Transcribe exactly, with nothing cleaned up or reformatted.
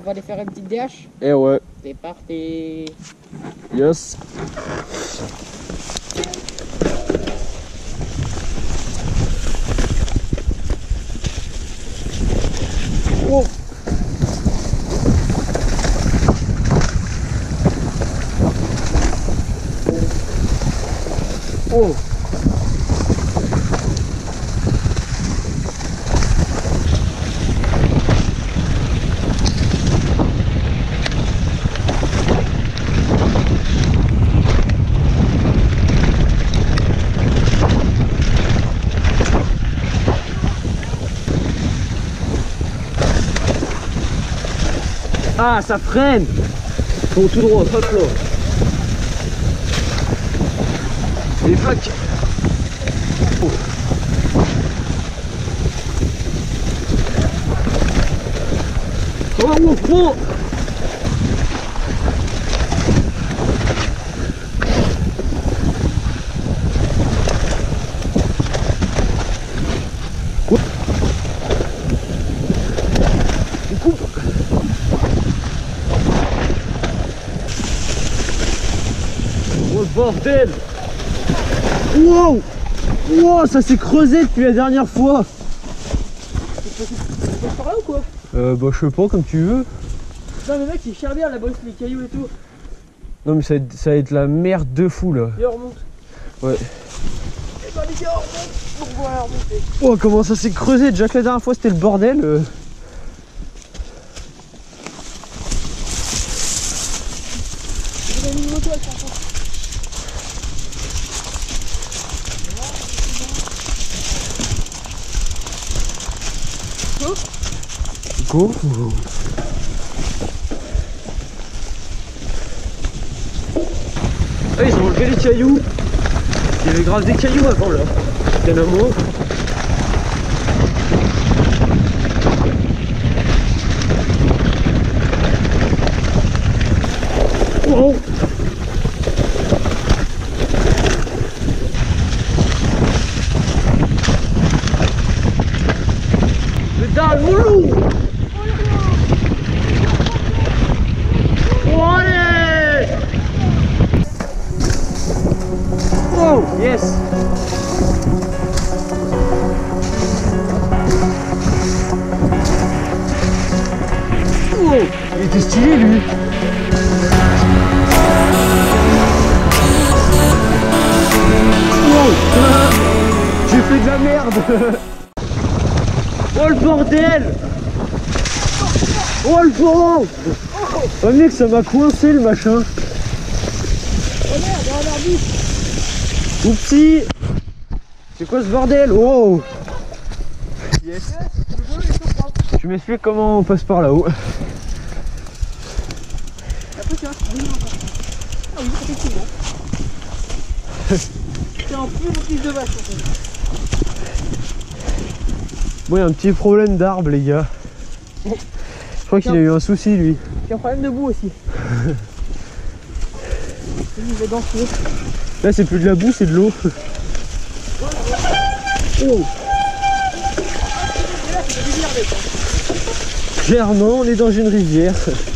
va aller faire une petite D H. Eh ouais. C'est parti. Yes. Oh. Oh. Ah, ça freine. Bon, tout droit, hop là. Les flaques. Oh. Oh, oh, oh. On coupe. Oh le bordel! Wow! Wow, ça s'est creusé depuis la dernière fois! Tu passes par là ou quoi? Euh, bah je sais pas, comme tu veux. Non mais mec, il cherche bien la bosse, les cailloux et tout. Non mais ça va être, ça va être la merde de fou là. Et on remonte. Ouais. Et bah les gars, on remonte. Donc voilà, remonter. Oh, comment ça s'est creusé? Déjà que la dernière fois c'était le bordel. Euh... On a mis une moto à cent. Go. Ah, ils ont enlevé les cailloux. Il y avait grave des cailloux avant là. Il y en a moins. Wow. Le dalle, mon loup. Oh, allez. Oh, yes. Oh, il était stylé lui. Oh, j'ai fait de la merde. Oh le bordel. Oh le bon. Oh mec, ça m'a coincé le machin. Oh merde, on a l'air vite. Oupsie. C'est quoi ce bordel? Oh. Yes. Je m'explique comment on passe par là-haut. Après tu vois, oui encore. Ah oui, effectivement. C'est un peu motif de vache en fait. Bon, il y a un petit problème d'arbre les gars. Je crois qu'il a eu un souci lui. J'ai un problème de boue aussi. Il va danser. Là c'est plus de la boue, c'est de l'eau. Oh. Clairement on est dans une rivière.